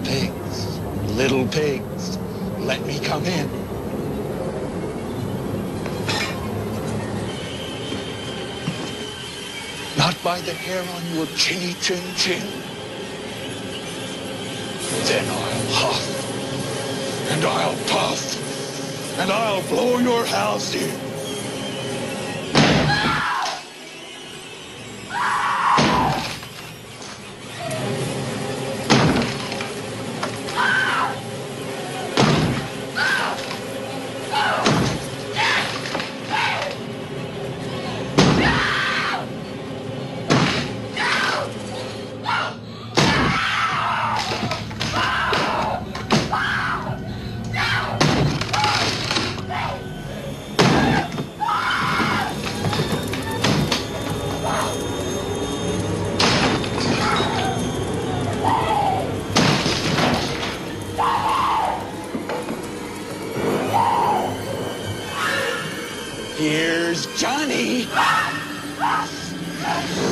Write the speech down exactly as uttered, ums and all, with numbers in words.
pigs, little pigs, let me come in. Not by the hair on your chinny chin chin. Then I'll huff, and I'll puff, and I'll blow your house in. Here's Johnny.